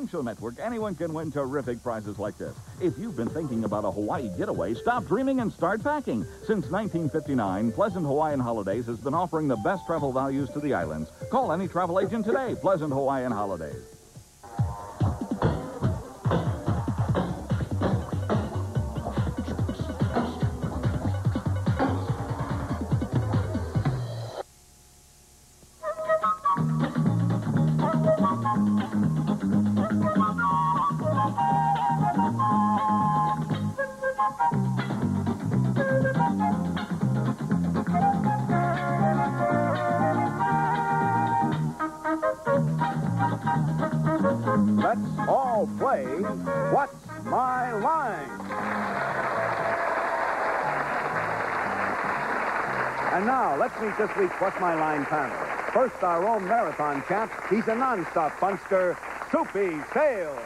Game Show Network, anyone can win terrific prizes like this. If you've been thinking about a Hawaii getaway, stop dreaming and start packing. Since 1959, Pleasant Hawaiian Holidays has been offering the best travel values to the islands. Call any travel agent today. Pleasant Hawaiian Holidays. Let's all play What's My Line? And now, let's meet this week's What's My Line panel. First, our Rome Marathon champ. He's a non-stop funster, Soupy Sale.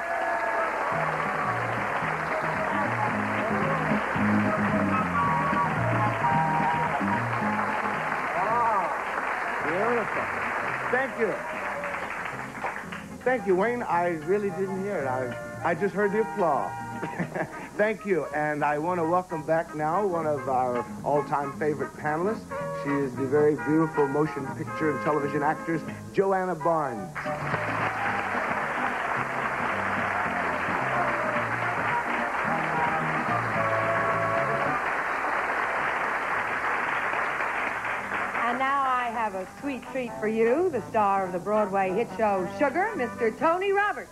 Beautiful. Thank you. Thank you, Wayne. I really didn't hear it. I just heard the applause. Thank you. And I want to welcome back now one of our all-time favorite panelists. She is the very beautiful motion picture and television actress, Joanna Barnes. And now I have a sweet treat for you, the star of the Broadway hit show Sugar, Mr. Tony Roberts.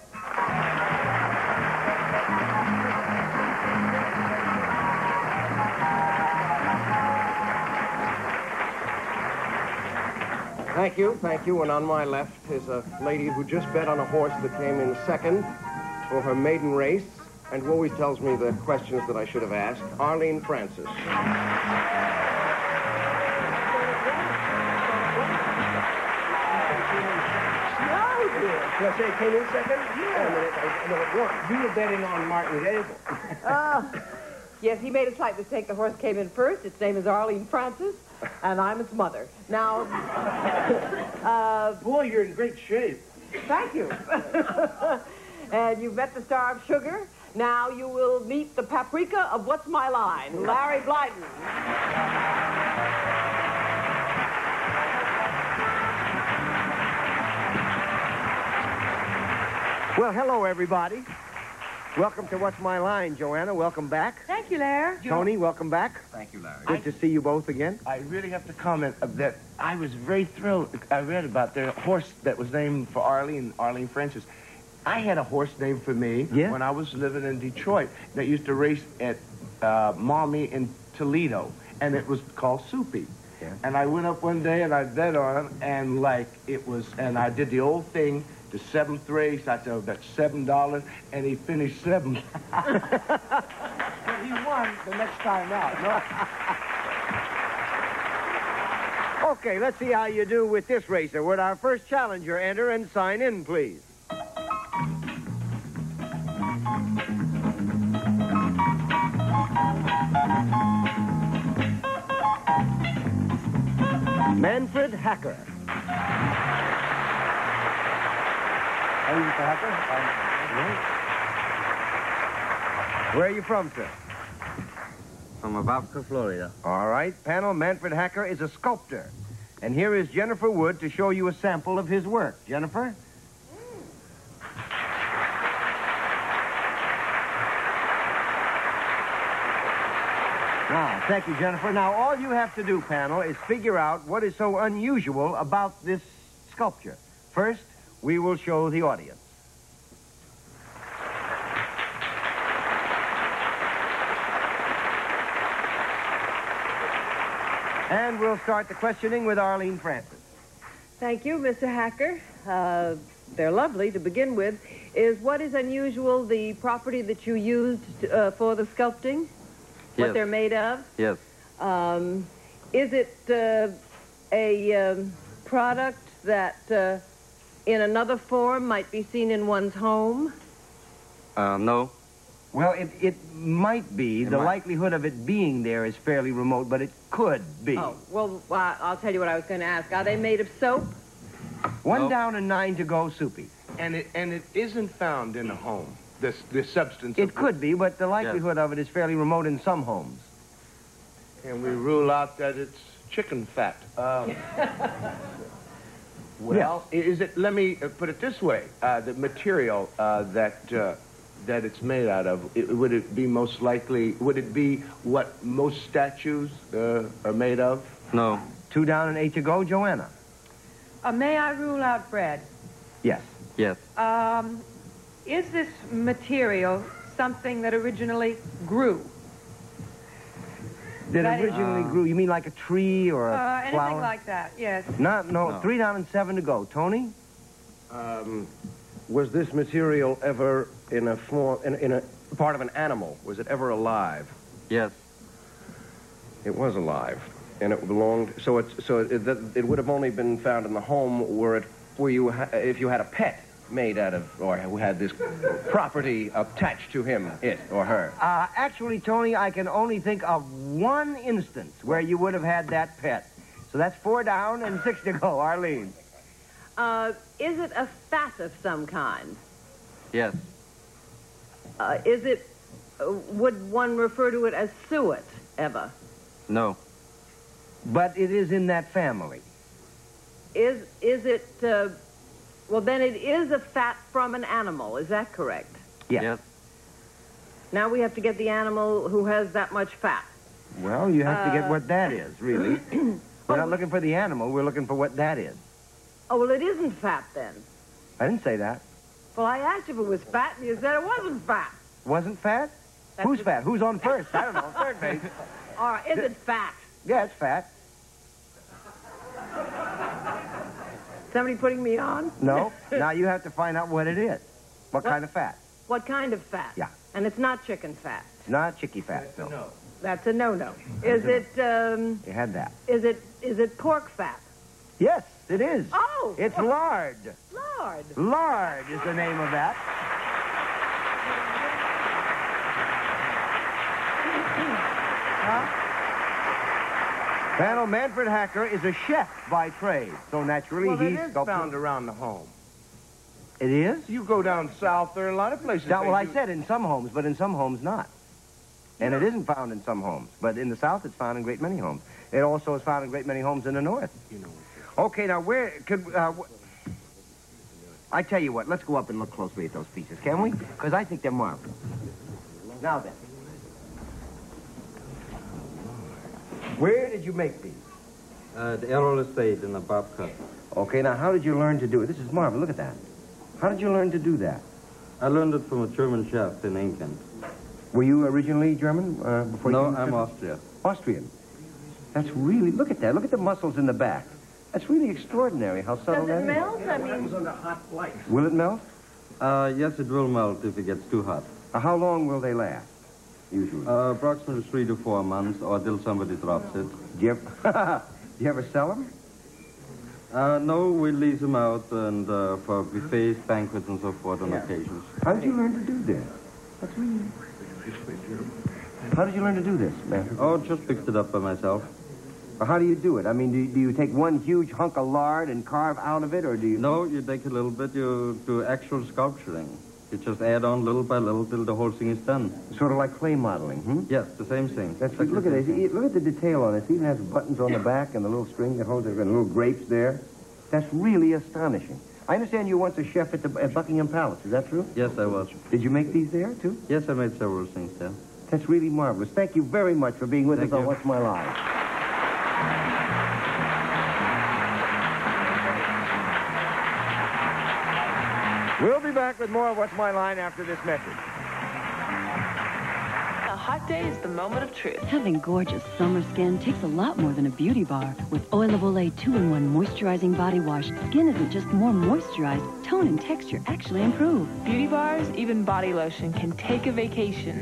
Thank you. And on my left is a lady who just bet on a horse that came in second for her maiden race and who always tells me the questions that I should have asked, Arlene Francis. Did I say it came in second? Yeah. No, it won. You were betting on Martin Gable. Yes, he made a slight mistake. The horse came in first. Its name is Arlene Francis, and I'm its mother. Now, Boy, you're in great shape. thank you. And you've met the star of Sugar. Now you will meet the paprika of What's My Line, Larry Blyton. Well, hello, everybody. Welcome to What's My Line, Joanna. Welcome back. Thank you, Larry. Tony, welcome back. Thank you, Larry. Good to see you both again. I really have to comment that I was very thrilled. I read about the horse that was named for Arlene Francis. I had a horse named for me when I was living in Detroit that used to race at Mommy in Toledo, and it was called Soupy. Yeah. And I went up one day and I bet on him, and and I did the old thing. The seventh race, I said, oh, that's $7, and he finished seventh. But he won the next time out. No. Okay, let's see how you do with this racer. Would our first challenger enter and sign in, please? Manfred Hacker. Where are you from, sir? From Apopka, Florida. All right. Panel, Manfred Hacker is a sculptor. And here is Jennifer Wood to show you a sample of his work. Jennifer? Now, thank you, Jennifer. Now, all you have to do, panel, is figure out what is so unusual about this sculpture. First, we will show the audience. And we'll start the questioning with Arlene Francis. Thank you, Mr. Hacker. They're lovely to begin with. What is unusual, the property that you used for the sculpting? Yes. What they're made of? Yes. Is it a product that in another form might be seen in one's home? No. Well, it might be. The likelihood of it being there is fairly remote, but it could be. Oh, well, I'll tell you what I was going to ask. Are they made of soap? One down and 9 to go, Soupy. And it isn't found in a home, this substance. It could be, but the likelihood of it is fairly remote in some homes. And we rule out that it's chicken fat. Well, is it? Let me put it this way: the material that it's made out of, would it be most likely? Would it be what most statues are made of? No. 2 down and 8 to go, Joanna. May I rule out bread? Yes. Yes. Is this material something that originally grew? That originally grew, you mean like a tree or a anything flower? like that, yes. No. 3 down and 7 to go. Tony? Was this material ever in a form, in a part of an animal? Was it ever alive? Yes. It was alive, and it belonged. So it would have only been found in the home where if you had a pet made out of, or who had this property attached to him, it or her. Actually, Tony, I can only think of one instance where you would have had that pet. So that's 4 down and 6 to go. Arlene. Is it a fat of some kind? Yes. Is it, would one refer to it as suet, ever? No. But it is in that family. Is it, well, then it is a fat from an animal, is that correct? Yes. Yes. Now we have to get the animal who has that much fat. Well, you have to get what that is, really. We're not looking for the animal, we're looking for what that is. Oh, well, it isn't fat then. I didn't say that. Well, I asked if it was fat, and you said it wasn't fat. Wasn't fat? Who's fat? Who's on first? I don't know. Third base. All right, is it fat? Yeah, it's fat. Somebody putting me on? No. Now you have to find out what it is. What kind of fat? What kind of fat? Yeah. And it's not chicken fat. It's not chicky fat, no. No. That's a no-no. Is it, You had that. is it pork fat? Yes, it is. Oh! It's lard. Lord. Lard is the name of that. Panel, Manfred Hacker is a chef by trade, so naturally Well, it he's is found around the home. It is? You go down south, there are a lot of places. Now, well, I do- said in some homes, but in some homes not. And it isn't found in some homes. But in the South, it's found in a great many homes. It also is found in a great many homes in the North. You know. Okay, now where could... I tell you what, let's go up and look closely at those pieces, can we? Because I think they're marvelous. Now then. Where did you make these? The Errol Estate in the Babcock. Okay, now how did you learn to do it? This is marvelous. Look at that. How did you learn to do that? I learned it from a German chef in England. Were you originally German? Before No, you I'm Austrian. Austrian. That's really... Look at that. Look at the muscles in the back. That's really extraordinary how subtle Does that it melt? I mean, is. Will it melt? Yes, it will melt if it gets too hot. How long will they last, usually? Approximately 3 to 4 months, or till somebody drops it. Do you ever, do you ever sell them? No, we lease them out and for buffets, banquets, and so forth on occasions. How did you learn to do this? That's really... How did you learn to do this, man? Oh, just picked it up by myself. How do you do it? I mean, do you take one huge hunk of lard and carve out of it, or do you... No, you take a little bit, you do actual sculpturing. You just add on little by little till the whole thing is done. Sort of like clay modeling, hmm? Yes, the same thing. That's, Exactly look at the it. same thing. Look at the detail on it. It even has buttons on the back and the little string that holds it, and little grapes there. That's really astonishing. I understand you were once a chef at Buckingham Palace. Is that true? Yes, I was. Did you make these there, too? Yes, I made several things there. That's really marvelous. Thank you very much for being with Thank us on you. What's My Line. We'll be back with more of What's My Line after this message. A hot day is the moment of truth. Having gorgeous summer skin takes a lot more than a beauty bar. With Oil of Olay 2-in-1 moisturizing body wash, skin isn't just more moisturized, tone and texture actually improve. Beauty bars, even body lotion, can take a vacation.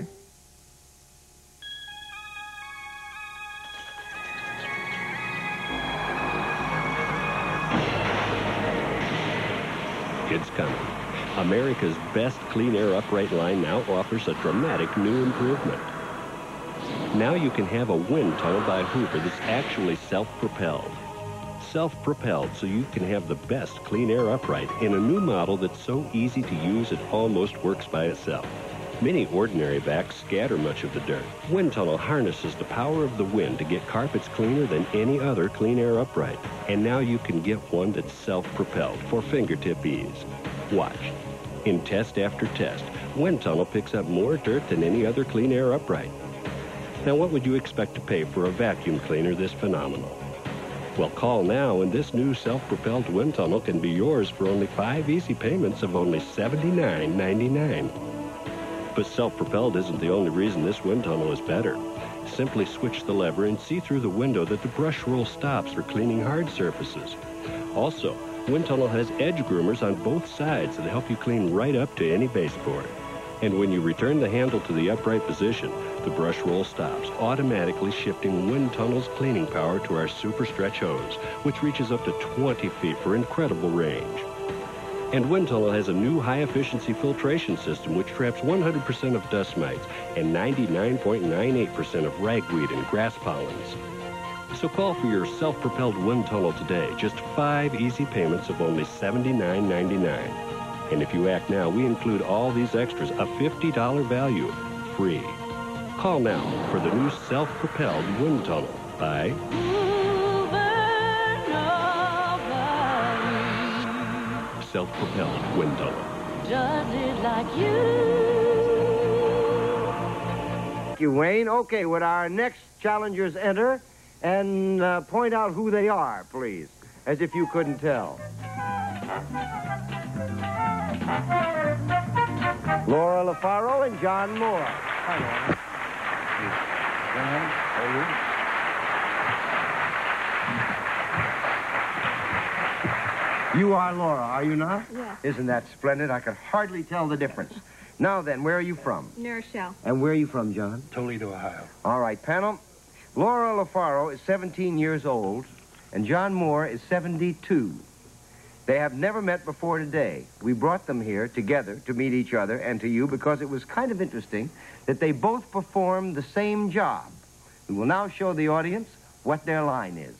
It's coming. America's best clean air upright line now offers a dramatic new improvement. Now you can have a wind tunnel by Hoover that's actually self-propelled. self-propelled so you can have the best clean air upright in a new model that's so easy to use it almost works by itself. Many ordinary vacs scatter much of the dirt. Wind Tunnel harnesses the power of the wind to get carpets cleaner than any other clean air upright. And now you can get one that's self-propelled for fingertip ease. Watch. In test after test, Wind Tunnel picks up more dirt than any other clean air upright. Now, what would you expect to pay for a vacuum cleaner this phenomenal? Well, call now, and this new self-propelled Wind Tunnel can be yours for only 5 easy payments of only $79.99. But self-propelled isn't the only reason this Wind Tunnel is better. Simply switch the lever and see through the window that the brush roll stops for cleaning hard surfaces. Also, Wind Tunnel has edge groomers on both sides that help you clean right up to any baseboard. And when you return the handle to the upright position, the brush roll stops, automatically shifting Wind Tunnel's cleaning power to our Super Stretch hose, which reaches up to 20 feet for incredible range. And Wind Tunnel has a new high-efficiency filtration system which traps 100% of dust mites and 99.98% of ragweed and grass pollens. So call for your self-propelled Wind Tunnel today. Just 5 easy payments of only $79.99. And if you act now, we include all these extras, a $50 value, free. Call now for the new self-propelled Wind Tunnel by Self-Propelled Wind Tunnel. Does it like you? Thank you, Wayne. Okay, would our next challengers enter and point out who they are, please, as if you couldn't tell. Laura LaFaro and John Moore. Hi, Laura. You are Laura, are you not? Yes. Isn't that splendid? I could hardly tell the difference. Now then, where are you from? New Rochelle. And where are you from, John? Toledo, Ohio. All right, panel. Laura LaFaro is 17 years old, and John Moore is 72. They have never met before today. We brought them here together to meet each other and to you because it was kind of interesting that they both performed the same job. We will now show the audience what their line is.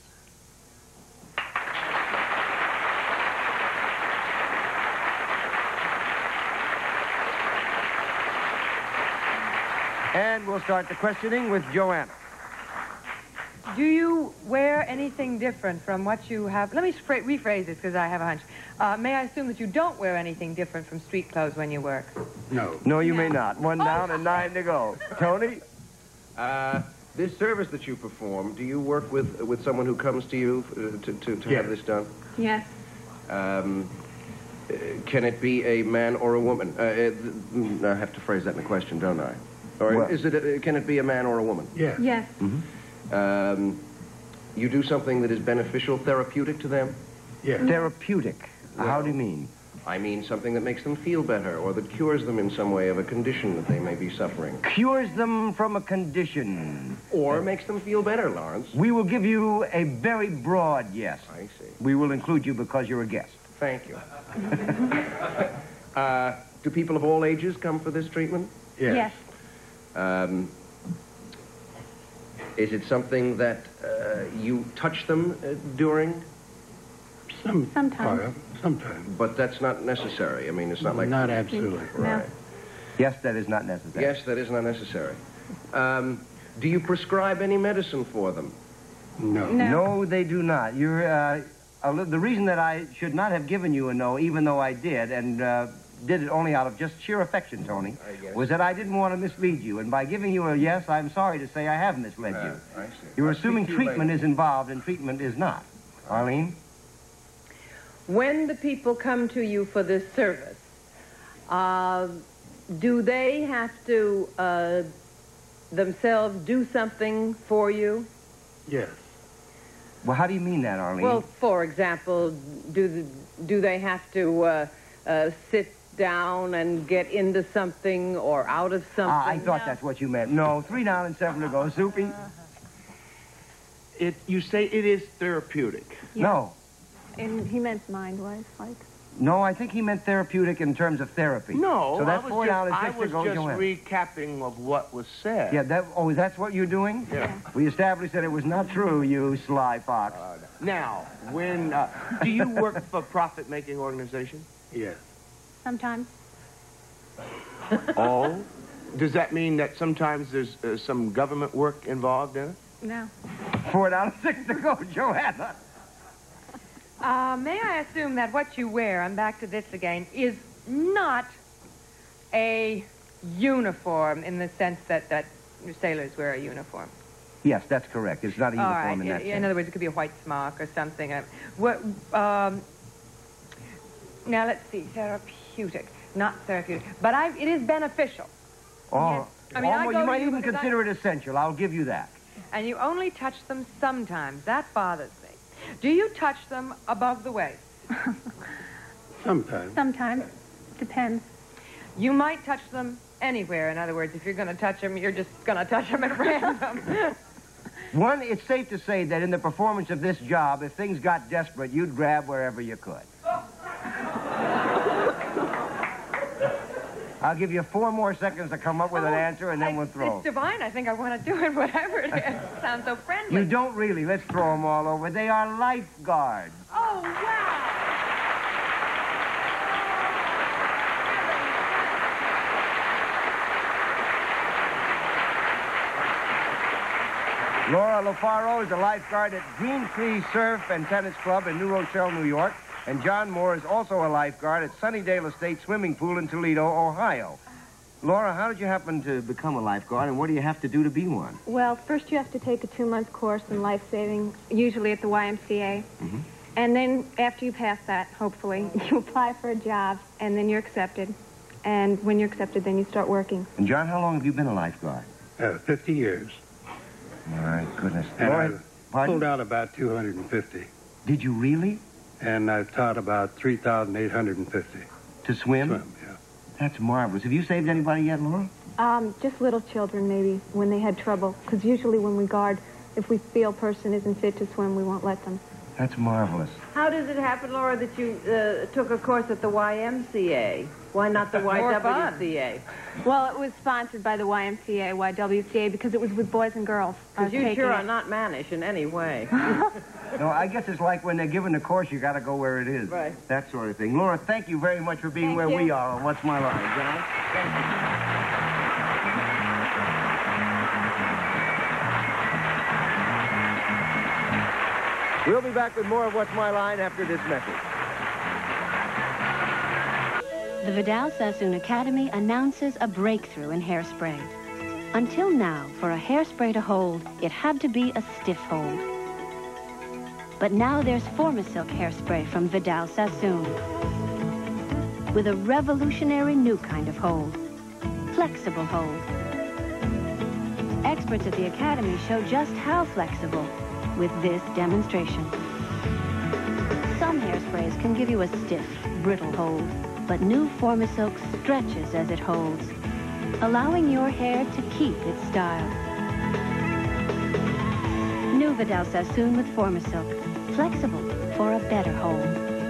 And we'll start the questioning with Joanna. Do you wear anything different from what you have? Let me rephrase this because I have a hunch. May I assume that you don't wear anything different from street clothes when you work? No. No, you may not. 1 down and 9 to go. Tony? This service that you perform, do you work with someone who comes to you to have this done? Yes. Can it be a man or a woman? I have to phrase that in a question, don't I? Or Well- can it be a man or a woman? Yeah. Yes. You do something that is beneficial, therapeutic to them? Yeah. Therapeutic. How do you mean? I mean something that makes them feel better or that cures them in some way of a condition that they may be suffering. Cures them from a condition. Or makes them feel better, Lawrence. We will give you a very broad yes. I see. We will include you because you're a guest. Thank you. Do people of all ages come for this treatment? Yes. Is it something that you touch them during? Sometimes. Sometimes. But that's not necessary. I mean, it's not like... Not absolutely. Right. Yes, that is not necessary. Yes, that is not necessary. Do you prescribe any medicine for them? No. No, they do not. You're, the reason that I should not have given you a no, even though I did, and did it only out of just sheer affection, Tony, was that I didn't want to mislead you. And by giving you a yes, I'm sorry to say I have misled you. I see. You're I'll assuming speak to you treatment later. is involved, and treatment is not. Arlene? When the people come to you for this service, do they have to themselves do something for you? Yes. Well, how do you mean that, Arlene? Well, for example, do they have to sit down and get into something or out of something? I thought that's what you meant. No, 3 down and 7 to go. Soupy? You say it is therapeutic. No. And he meant mind-wise, like... No, I think he meant therapeutic in terms of therapy. No, so that's I was just Joanna. recapping of what was said. Yeah, that's what you're doing? Yeah. We established that it was not true, you sly fox. Now, when, do you work for a profit-making organization? Yes. Sometimes. Oh? Does that mean that sometimes there's some government work involved in it? No. $4.06 to go, Joanna. May I assume that what you wear, I'm back to this again, is not a uniform in the sense that your sailors wear a uniform? Yes, that's correct. It's not a uniform in that sense. In other words, it could be a white smock or something. Now, let's see. Therapeutic. Not therapeutic. But it is beneficial. Oh, yes. I mean, you might even consider it essential. I'll give you that. And you only touch them sometimes. That bothers me. Do you touch them above the waist? Sometimes. Sometimes. Depends. You might touch them anywhere. In other words, if you're going to touch them, you're just going to touch them at random. One, it's safe to say that in the performance of this job, if things got desperate, you'd grab wherever you could. I'll give you 4 more seconds to come up with an answer, and then we'll throw. It's divine. I think I want to do it, whatever it is. Sounds so friendly. You don't really. Let's throw them all over. They are lifeguards. Oh, wow. Laura LaFaro is a lifeguard at Green Tree Surf and Tennis Club in New Rochelle, New York. And John Moore is also a lifeguard at Sunnydale Estate Swimming Pool in Toledo, Ohio. Laura, how did you happen to become a lifeguard, and what do you have to do to be one? Well, first you have to take a 2-month course in life-saving, usually at the YMCA. Mm-hmm. And then after you pass that, hopefully, you apply for a job, and then you're accepted. And when you're accepted, then you start working. And, John, how long have you been a lifeguard? 50 years. My goodness. And Laura, I pulled out about 250. Did you really? And I've taught about 3,850. To swim? Swim, yeah. That's marvelous. Have you saved anybody yet, Laura? Just little children, maybe, when they had trouble. Because usually when we guard, if we feel a person isn't fit to swim, we won't let them. That's marvelous. How does it happen, Laura, that you took a course at the YMCA? Why not the YWCA? Well, it was sponsored by the YMCA, YWCA, because it was with boys and girls. Because you sure are not mannish in any way. No, I guess it's like when they're given the course, you got to go where it is. Right. That sort of thing. Laura, thank you very much for being where we are on What's My Line. John? Thank you. We'll be back with more of What's My Line after this message. The Vidal Sassoon Academy announces a breakthrough in hairspray. Until now, for a hairspray to hold, it had to be a stiff hold. But now there's Formisilk hairspray from Vidal Sassoon. With a revolutionary new kind of hold. Flexible hold. Experts at the Academy show just how flexible with this demonstration. Some hairsprays can give you a stiff, brittle hold, but new Formisilk stretches as it holds, allowing your hair to keep its style. New Vidal Sassoon with Formisilk. Flexible for a better hold.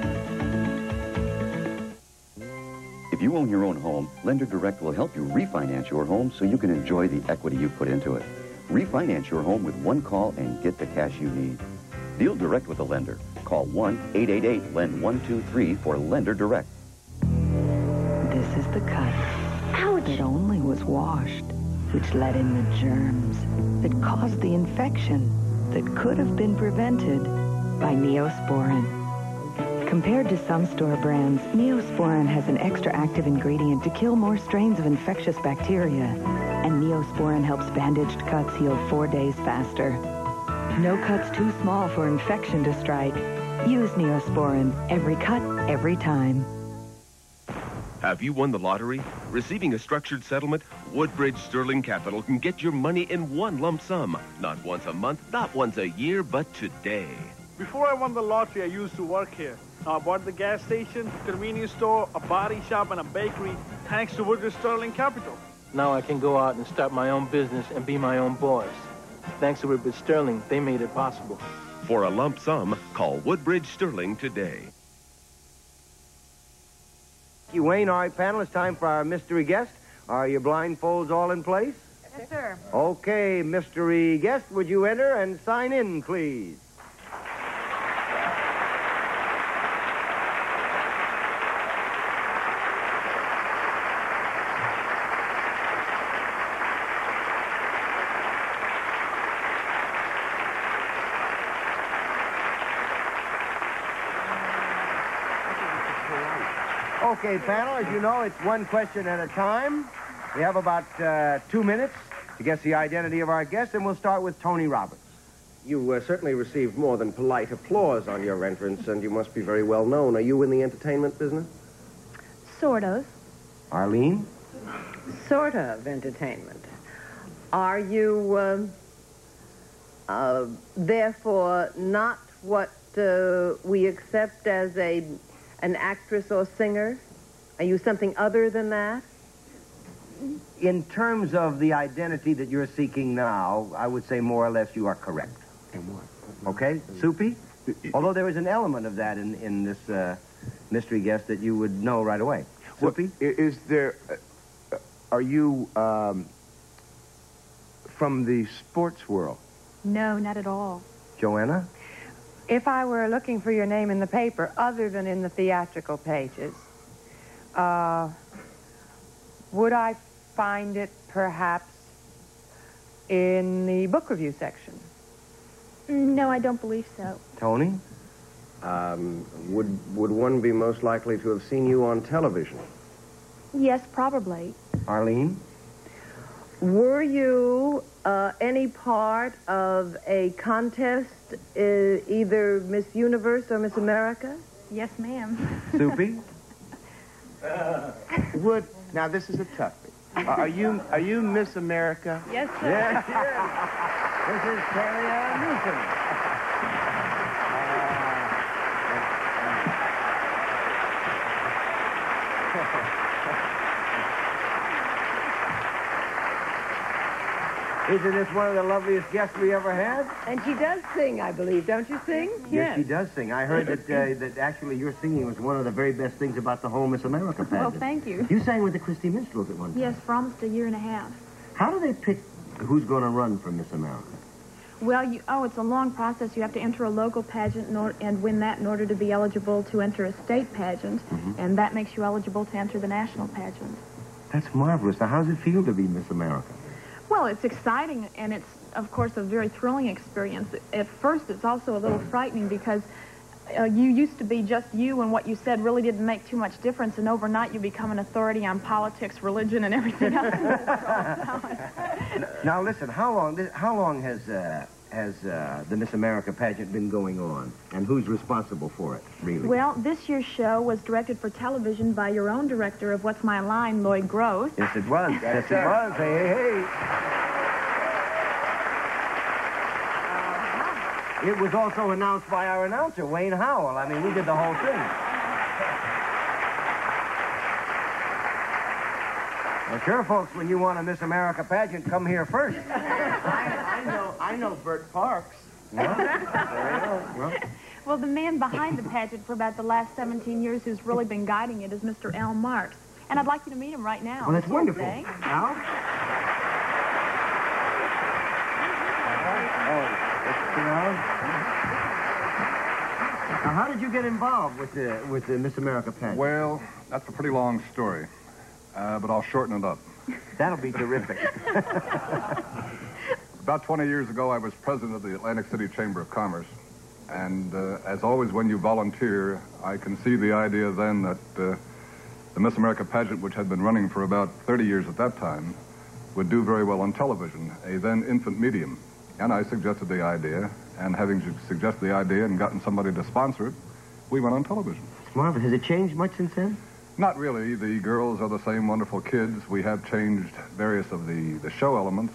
If you own your own home, Lender Direct will help you refinance your home so you can enjoy the equity you put into it. Refinance your home with one call and get the cash you need. Deal direct with a lender. Call 1-888-LEND-123 for Lender Direct. This is the cut. Ouch! It only was washed, which let in the germs that caused the infection that could have been prevented by Neosporin. Compared to some store brands, Neosporin has an extra active ingredient to kill more strains of infectious bacteria. And Neosporin helps bandaged cuts heal 4 days faster. No cuts too small for infection to strike. Use Neosporin. Every cut, every time. Have you won the lottery? Receiving a structured settlement? Woodbridge Sterling Capital can get your money in one lump sum. Not once a month, not once a year, but today. Before I won the lottery, I used to work here. Now I bought the gas station, convenience store, a body shop, and a bakery, thanks to Woodbridge Sterling Capital. Now I can go out and start my own business and be my own boss. Thanks to Woodbridge Sterling, they made it possible. For a lump sum, call Woodbridge Sterling today. You, Wayne. All right, panel, it's time for our mystery guest. Are your blindfolds all in place? Yes, sir. Okay, mystery guest, would you enter and sign in, please? Okay, panel, as you know, it's one question at a time. We have about 2 minutes to guess the identity of our guest, and we'll start with Tony Roberts. You certainly received more than polite applause on your entrance, and you must be very well known. Are you in the entertainment business? Sort of. Arlene? Sort of entertainment. Are you, therefore, not what we accept as an actress or singer? Are you something other than that? In terms of the identity that you're seeking now, I would say more or less you are correct. Okay, Soupy? Although there is an element of that in this mystery guest that you would know right away. Soupy? Is there... are you from the sports world? No, not at all. Joanna? If I were looking for your name in the paper, other than in the theatrical pages, would I find it perhaps in the book review section? No, I don't believe so. Tony? Would one be most likely to have seen you on television? Yes, probably. Arlene? Were you any part of a contest, either Miss Universe or Miss America? Yes, ma'am. Soupy? Now, this is a toughie. Are you Miss America? Yes, sir. Yes, yes. This is Terry Ann Newsom. Isn't this one of the loveliest guests we ever had? And she does sing, I believe. Don't you sing? Yes, she does sing. I heard that actually your singing was one of the very best things about the whole Miss America pageant. Well, thank you. You sang with the Christy Minstrels at one time. Yes, for almost a year and a half. How do they pick who's going to run for Miss America? Well, it's a long process. You have to enter a local pageant and win that in order to be eligible to enter a state pageant, and that makes you eligible to enter the national pageant. That's marvelous. Now, how does it feel to be Miss America? Well, it's exciting, and it's, of course, a very thrilling experience. At first, it's also a little frightening because you used to be just you, and what you said really didn't make too much difference, and overnight you become an authority on politics, religion, and everything else. Now, listen, how long has the Miss America pageant been going on, and who's responsible for it, really? Well, this year's show was directed for television by your own director of What's My Line, Lloyd Gross. Yes, it was. Yes, it was. Hey, hey, hey. It was also announced by our announcer, Wayne Howell. I mean, we did the whole thing. Well, sure, folks, when you want a Miss America pageant, come here first. I know Bert Parks. Well, the man behind the pageant for about the last 17 years who's really been guiding it is Mr. Al Marks. And I'd like you to meet him right now. Well, that's wonderful. Okay? Al? Now, how did you get involved with the Miss America pageant? Well, that's a pretty long story, but I'll shorten it up. That'll be terrific. About 20 years ago, I was president of the Atlantic City Chamber of Commerce, and as always, when you volunteer, I conceived the idea then that the Miss America pageant, which had been running for about 30 years at that time, would do very well on television, a then infant medium. And I suggested the idea, and having suggested the idea and gotten somebody to sponsor it, we went on television. Marvin, has it changed much since then? Not really. The girls are the same wonderful kids. We have changed various of the show elements.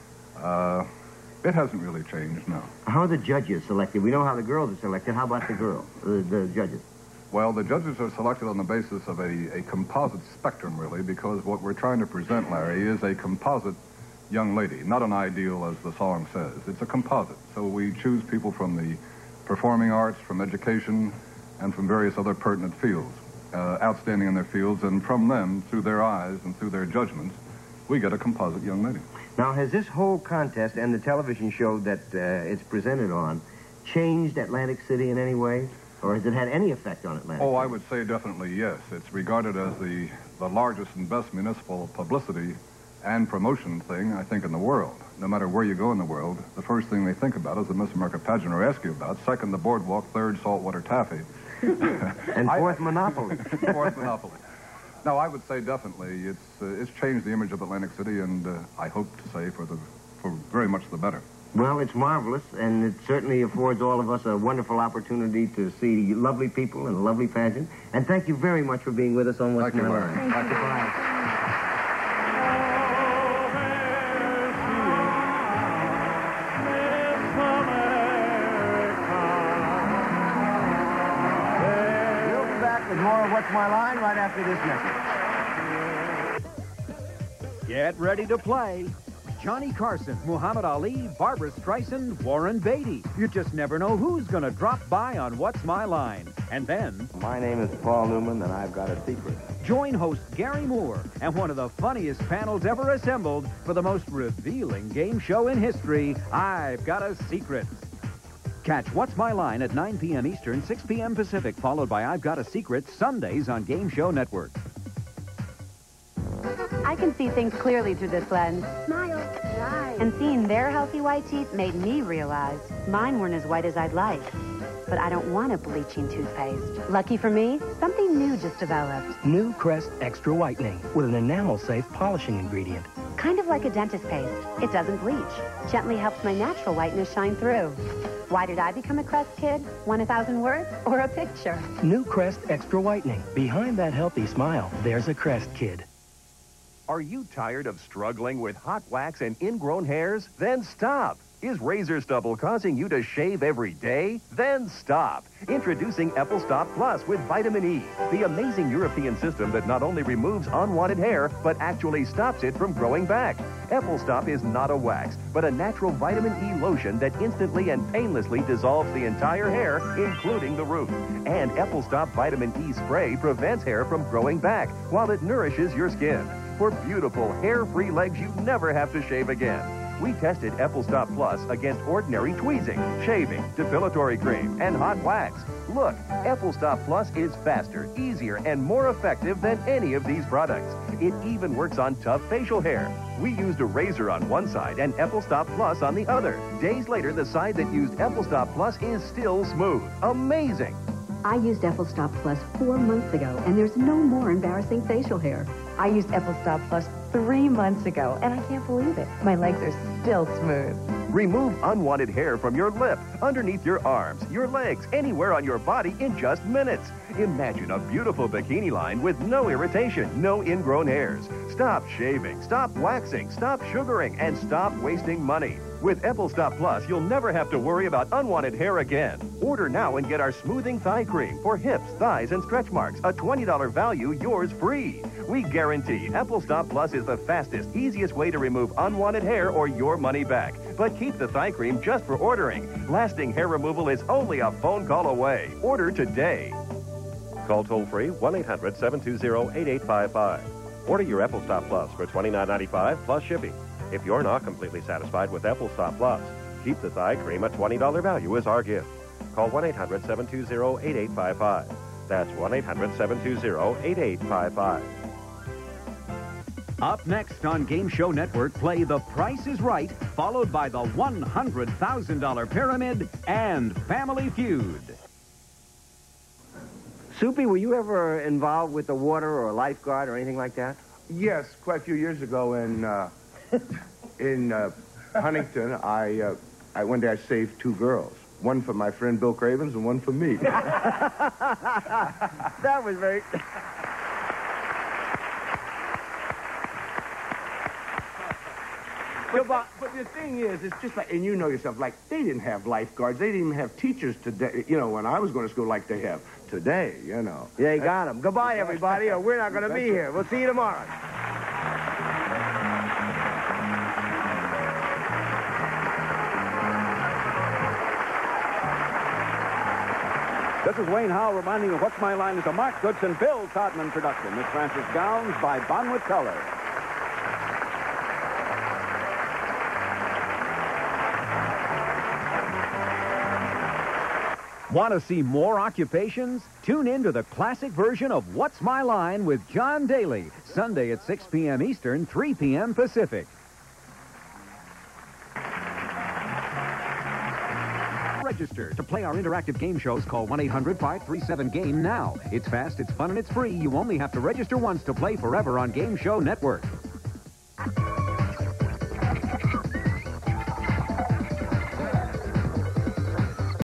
It hasn't really changed, no. How are the judges selected? We know how the girls are selected. How about the girls, the judges? Well, the judges are selected on the basis of a composite spectrum, really, because what we're trying to present, Larry, is a composite young lady, not an ideal, as the song says. It's a composite. So we choose people from the performing arts, from education, and from various other pertinent fields. outstanding in their fields, and from them, through their eyes and through their judgments, we get a composite young lady. Now, has this whole contest and the television show that it's presented on changed Atlantic City in any way? Or has it had any effect on Atlantic City? Oh, I would say definitely yes. It's regarded as the largest and best municipal publicity and promotion thing, I think, in the world. No matter where you go in the world, the first thing they think about is the Miss America pageant or ask you about. Second, the boardwalk. Third, saltwater taffy. And fourth, Monopoly. Fourth, Monopoly. No, I would say definitely it's changed the image of Atlantic City, and I hope to say for very much the better. Well, it's marvelous, and it certainly affords all of us a wonderful opportunity to see lovely people and a lovely pageant. And thank you very much for being with us on What's My Line. Thank you. Goodbye. With more of What's My Line right after this message. Get ready to play. Johnny Carson, Muhammad Ali, Barbra Streisand, Warren Beatty. You just never know who's going to drop by on What's My Line. And then... My name is Paul Newman, and I've got a secret. Join host Gary Moore and one of the funniest panels ever assembled for the most revealing game show in history, I've Got a Secret. Catch What's My Line at 9 p.m. Eastern, 6 p.m. Pacific, followed by I've Got a Secret, Sundays on Game Show Network. I can see things clearly through this lens. Smile. Right. And seeing their healthy white teeth made me realize mine weren't as white as I'd like. But I don't want a bleaching toothpaste. Lucky for me, something new just developed. New Crest Extra Whitening with an enamel-safe polishing ingredient. Kind of like a dentist paste. It doesn't bleach. Gently helps my natural whiteness shine through. Why did I become a Crest kid? 1,000 words or a picture? New Crest Extra Whitening. Behind that healthy smile, there's a Crest kid. Are you tired of struggling with hot wax and ingrown hairs? Then stop. Is razor stubble causing you to shave every day? Then stop. Introducing Epplestop Plus with vitamin E, the amazing European system that not only removes unwanted hair, but actually stops it from growing back. Epplestop is not a wax, but a natural vitamin E lotion that instantly and painlessly dissolves the entire hair, including the root. And Epplestop Vitamin E Spray prevents hair from growing back, while it nourishes your skin. For beautiful, hair-free legs you never have to shave again. We tested Epplestop Plus against ordinary tweezing, shaving, depilatory cream, and hot wax. Look, Epplestop Plus is faster, easier, and more effective than any of these products. It even works on tough facial hair. We used a razor on one side and Epplestop Plus on the other. Days later, the side that used Epplestop Plus is still smooth. Amazing! I used Epplestop Plus 4 months ago, and there's no more embarrassing facial hair. I used Epplestop Plus 3 months ago, and I can't believe it. My legs are still smooth. Remove unwanted hair from your lip, underneath your arms, your legs, anywhere on your body in just minutes. Imagine a beautiful bikini line with no irritation, no ingrown hairs. Stop shaving, stop waxing, stop sugaring, and stop wasting money. With Epplestop Plus, you'll never have to worry about unwanted hair again. Order now and get our smoothing thigh cream for hips, thighs, and stretch marks. A $20 value, yours free. We guarantee Epplestop Plus is the fastest, easiest way to remove unwanted hair or your money back. But keep the thigh cream just for ordering. Lasting hair removal is only a phone call away. Order today. Call toll-free 1-800-720-8855. Order your Epplestop Plus for $29.95 plus shipping. If you're not completely satisfied with Epplestop Plus, keep the thigh cream. A $20 value is our gift. Call 1-800-720-8855. That's 1-800-720-8855. Up next on Game Show Network, play The Price is Right, followed by the $100,000 Pyramid and Family Feud. Soupy, were you ever involved with the water or a lifeguard or anything like that? Yes, quite a few years ago in Huntington, I one day I saved 2 girls. One for my friend Bill Cravens and one for me. That was very... But the thing is, it's just like, and you know yourself, like, they didn't have lifeguards. They didn't even have teachers today, you know, when I was going to school like they have today, you know. Yeah, you got them. Goodbye, everybody, or we're not going to be here. We'll see you tomorrow. This is Wayne Howe reminding you What's My Line is a Mark Goodson, Bill Todman production. Miss Frances Gowns by Bonwit Teller. Want to see more occupations? Tune in to the classic version of What's My Line with John Daly, Sunday at 6 p.m. Eastern, 3 p.m. Pacific. Register to play our interactive game shows. Call 1-800-537-GAME now. It's fast, it's fun, and it's free. You only have to register once to play forever on Game Show Network.